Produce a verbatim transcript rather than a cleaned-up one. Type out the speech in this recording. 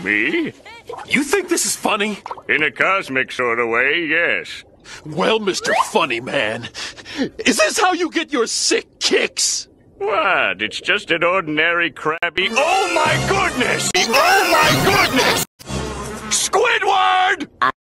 Me? You think this is funny? In a cosmic sort of way, yes. Well, Mister Funny Man, is this how you get your sick kicks? What? It's just an ordinary crabby... Oh my goodness! Oh my goodness! Squidward!